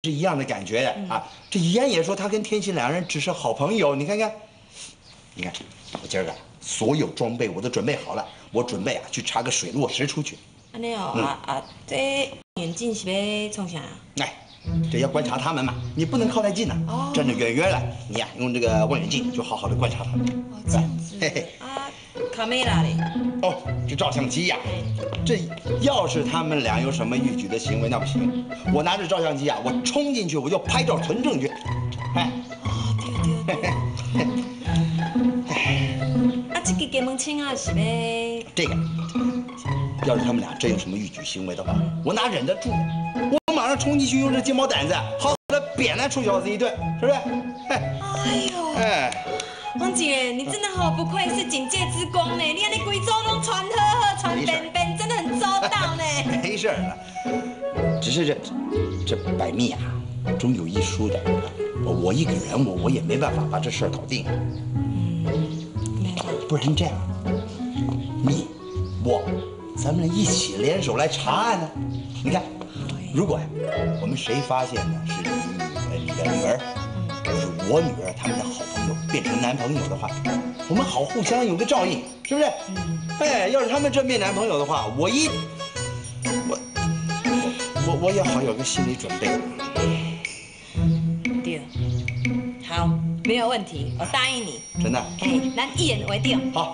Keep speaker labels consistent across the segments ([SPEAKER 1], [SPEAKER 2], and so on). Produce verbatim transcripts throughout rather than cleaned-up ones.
[SPEAKER 1] 是一样的感觉的啊。这怡安也说他跟天心两人只是好朋友，你看看，你看，我今儿个所有装备我都准备好了，我准备啊去查个水落石出去。
[SPEAKER 2] 安尼哦，啊啊，这眼镜是要创啥？
[SPEAKER 1] 哎，这要观察他们嘛，你不能靠太近呐，站得远远的，你呀用这个望远镜就好好的观察他们。
[SPEAKER 2] 哦，这样子。嘿嘿。啊，卡梅拉嘞？
[SPEAKER 1] 哦，这照相机呀，这要是他们俩有什么逾矩的行为，那不行，我拿着照相机啊，我冲进去我就拍照存证据。哎。
[SPEAKER 2] 哦，对对对。啊，这个鸡毛清啊是要？
[SPEAKER 1] 这个。 要是他们俩真有什么逾矩行为的话，我哪忍得住？我马上冲进去，用这鸡毛掸子好好的扁那臭小子一顿，是不是？
[SPEAKER 2] 哎呦，哎，王姐，你真的好不愧是警界之光呢！你看你贵州都传呵呵、传便便，真的很周到呢。
[SPEAKER 1] 没事了，只是这这百密啊，终有一疏的。我我一个人，我我也没办法把这事儿搞定。嗯，不然这样，你我。 咱们一起联手来查案呢。你看，如果呀，我们谁发现呢是你你的女儿，或是我女儿他们的好朋友变成男朋友的话，我们好互相有个照应，是不是？哎，要是他们真变男朋友的话，我一我我我也好有个心理准备。
[SPEAKER 2] 对，好，没有问题，我答应你。
[SPEAKER 1] 真的？
[SPEAKER 2] 哎，咱一言为定。
[SPEAKER 1] 好。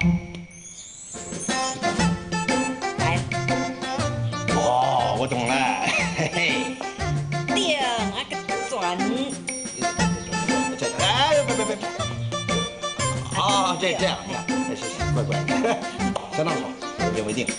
[SPEAKER 1] 我懂了，嘿嘿。
[SPEAKER 2] 定啊个转。
[SPEAKER 1] 这哎，别别别别。啊，这这样这样，是是，乖乖，相当好，一言为定。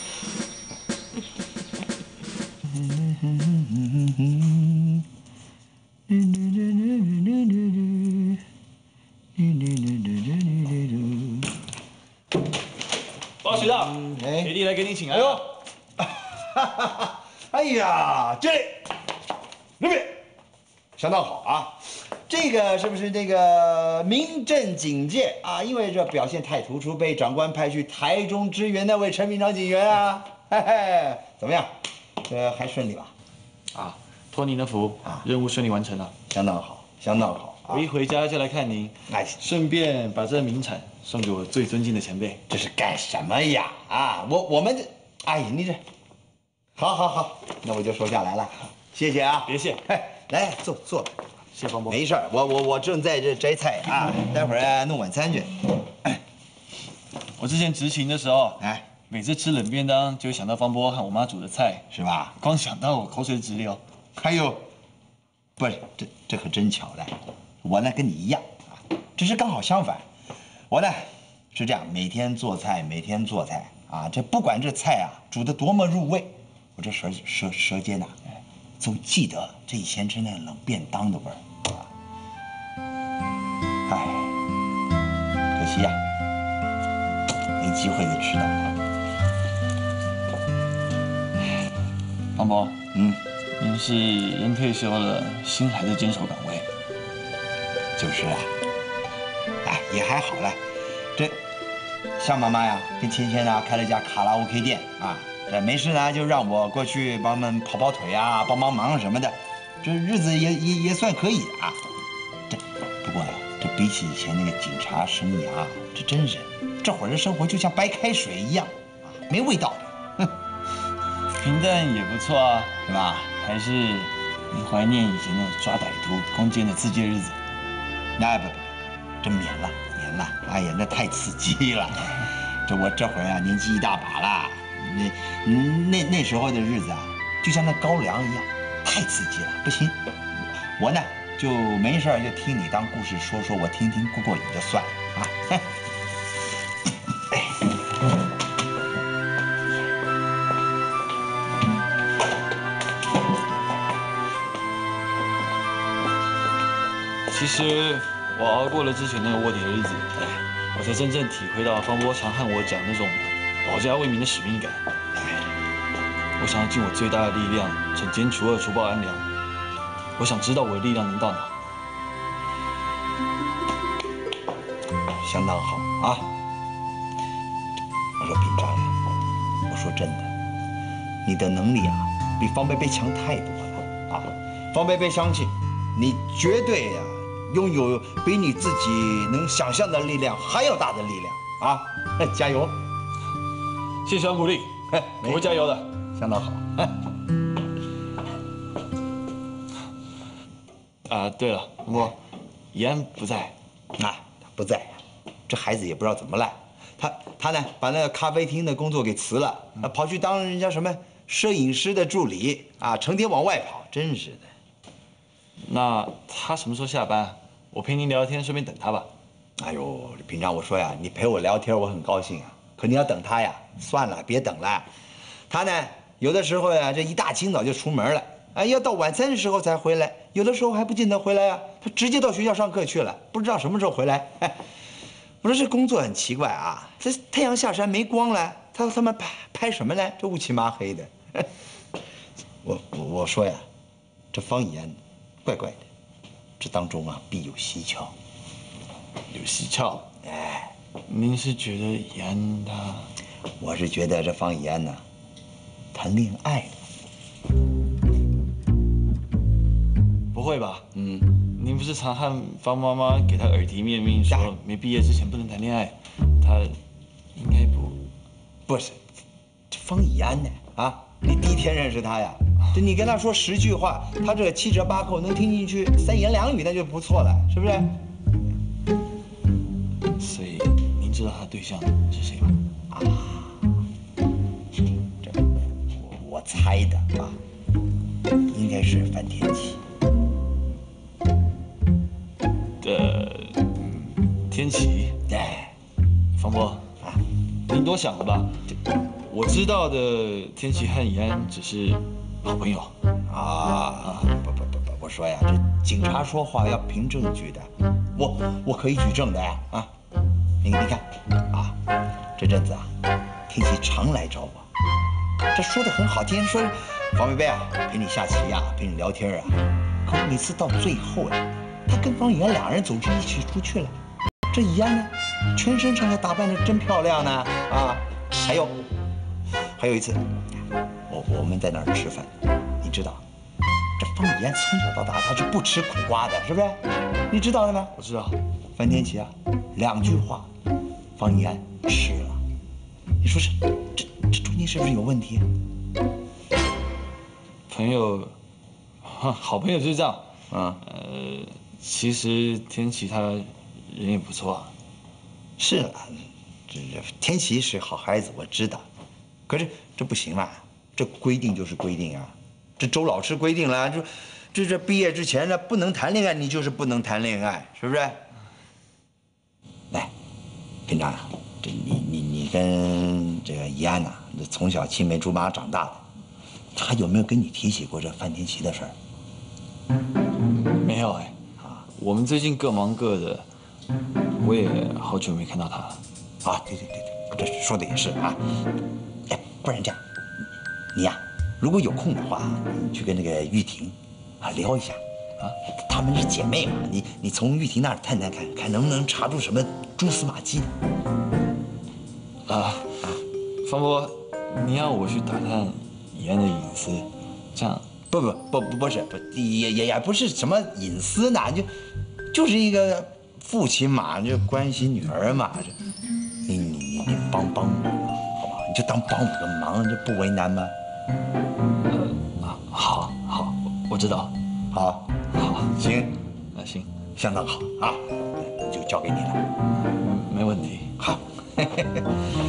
[SPEAKER 3] 报学长，学弟来给你请安。哎呦，
[SPEAKER 1] 哈哈哈。 哎呀，这里，那边，相当好啊！这个是不是那个民政警戒啊？因为这表现太突出，被长官派去台中支援那位陈明章警员啊！嘿嘿，怎么样？这还顺利吧？
[SPEAKER 3] 啊，托您的福啊，任务顺利完成了，
[SPEAKER 1] 相当好，相当好。
[SPEAKER 3] 我一回家就来看您，哎，顺便把这名产送给我最尊敬的前辈。
[SPEAKER 1] 这是干什么呀？啊，我我们这，哎呀，你这。 好，好，好，那我就收下来了，谢谢啊，
[SPEAKER 3] 别谢，
[SPEAKER 1] 哎，来坐坐，
[SPEAKER 3] 谢方波，
[SPEAKER 1] 没事儿，我我我正在这摘菜啊，待会儿弄晚餐去。哎，
[SPEAKER 3] 我之前执勤的时候，哎，每次吃冷便当就想到方波和我妈煮的菜，
[SPEAKER 1] 是吧？
[SPEAKER 3] 光想到我口水直流。
[SPEAKER 1] 还有，不是这这可真巧了，我呢跟你一样啊，只是刚好相反，我呢是这样，每天做菜，每天做菜啊，这不管这菜啊煮得多么入味。 我这舌舌舌尖呐，总记得这以前吃那冷便当的味儿啊！哎，可惜呀、啊，没机会的吃到啊。
[SPEAKER 3] 方博，
[SPEAKER 1] 嗯，
[SPEAKER 3] 您是人退休了，心还在坚守岗位。
[SPEAKER 1] 就是啊，哎，也还好了。这向妈妈呀，跟芊芊啊开了家卡拉 OK 店啊。 这没事呢，就让我过去帮他们跑跑腿啊，帮帮忙什么的，这日子也也也算可以啊。这不过呀，这比起以前那个警察生涯，这真是这会儿的生活就像白开水一样啊，没味道的。哼，
[SPEAKER 3] 平淡也不错啊，
[SPEAKER 1] 是吧？
[SPEAKER 3] 还是你怀念以前那抓歹徒、攻坚的刺激日子？
[SPEAKER 1] 那不不不，真免了免了。哎呀，那太刺激了。这我这会儿啊，年纪一大把了。 那那那时候的日子啊，就像那高粱一样，太刺激了，不行。我呢就没事就听你当故事说说，我听听过过瘾就算了啊。哎，
[SPEAKER 3] 其实我熬过了之前那个卧底的日子，我才真正体会到方波常和我讲那种。 保家卫民的使命感，我想要尽我最大的力量惩奸除恶、除暴安良。我想知道我的力量能到哪。
[SPEAKER 1] 相当好啊！我说平章啊，我说真的，你的能力啊，比方贝贝强太多了啊！方贝贝相信你绝对呀、拥有比你自己能想象的力量还要大的力量啊！加油！
[SPEAKER 3] 谢谢安鼓励，我会加油的。
[SPEAKER 1] 相当好。
[SPEAKER 3] 啊，对了，不过怡安不在，
[SPEAKER 1] 啊，他不在，这孩子也不知道怎么了。他他呢，把那个咖啡厅的工作给辞了，啊，跑去当人家什么摄影师的助理啊，成天往外跑，真是的。
[SPEAKER 3] 那他什么时候下班？我陪您聊天，顺便等他吧。
[SPEAKER 1] 哎呦，平常我说呀，你陪我聊天，我很高兴啊。可你要等他呀，算了，别等了。他呢，有的时候呀，这一大清早就出门了，哎，要到晚餐的时候才回来，有的时候还不见得回来呀。他直接到学校上课去了，不知道什么时候回来。哎，我说这工作很奇怪啊，这太阳下山没光了，他他妈拍拍什么呢？这乌漆麻黑的。我我我说呀，这方以安，怪怪的，这当中啊必有蹊跷。
[SPEAKER 3] 有蹊跷？
[SPEAKER 1] 哎，
[SPEAKER 3] 您是觉得怡安他？
[SPEAKER 1] 我是觉得这方以安呢，谈恋爱了。
[SPEAKER 3] 不会吧？
[SPEAKER 1] 嗯，
[SPEAKER 3] 您不是常和方妈妈给他耳提面命说没毕业之前不能谈恋爱？他应该不，
[SPEAKER 1] 不是，这方以安呢？啊，你第一天认识他呀？这你跟他说十句话，他这七折八扣能听进去三言两语，那就不错了，是不是？
[SPEAKER 3] 所以您知道他对象是谁吗？
[SPEAKER 1] 啊，这我我猜的啊，应该是范天琪。
[SPEAKER 3] 呃，天琪。
[SPEAKER 1] 哎，
[SPEAKER 3] 方波啊，您多想了吧？我知道的天琪和怡安只是好朋友。
[SPEAKER 1] 啊，不不不不，我说呀，这警察说话要凭证据的，我我可以举证的呀啊！你你看啊，这阵子啊，天琪常来找我，这说的很好听，说方贝贝啊，陪你下棋呀、啊，陪你聊天啊，可每次到最后呀，他跟方以安两人走就一起出去了，这以安呢，全身上下打扮的真漂亮呢啊！还有还有一次，我我们在那儿吃饭，你知道。这方以安从小到大他是不吃苦瓜的，是不是？你知道的吗？
[SPEAKER 3] 我知道。
[SPEAKER 1] 范天琪啊，两句话，方以安吃了。你说是这这中间是不是有问题？
[SPEAKER 3] 朋友，好朋友就是这样。
[SPEAKER 1] 啊、
[SPEAKER 3] 嗯，呃，其实天琪他人也不错啊。
[SPEAKER 1] 是啊，这这天琪是好孩子，我知道。可是这不行嘛，这规定就是规定啊。这周老师规定了，就这这毕业之前呢，不能谈恋爱，你就是不能谈恋爱，是不是？来，平常啊，这你你你跟这个怡安呐、啊，从小青梅竹马长大的，他有没有跟你提起过这范天琪的事儿？
[SPEAKER 3] 没有哎，啊，我们最近各忙各的，我也好久没看到他了。
[SPEAKER 1] 啊，对对对对，这说的也是啊。哎，不然这样，你呀、啊。如果有空的话，你去跟那个玉婷啊聊一下，啊，她们是姐妹嘛，你你从玉婷那儿探探看，看能不能查出什么蛛丝马迹。
[SPEAKER 3] 啊啊，方波，你要我去打探怡安的隐私，这样？
[SPEAKER 1] 不不不不不是不也也也不是什么隐私呢，就就是一个父亲嘛，就关心女儿嘛，这你你你你帮帮我，好不好？你就当帮我个忙，这不为难吗？
[SPEAKER 3] 呃，好，好，我知道，
[SPEAKER 1] 好，
[SPEAKER 3] 好，
[SPEAKER 1] 行，
[SPEAKER 3] 那行，
[SPEAKER 1] 相当好啊，那就交给你了，
[SPEAKER 3] 嗯，没问题。
[SPEAKER 1] 好，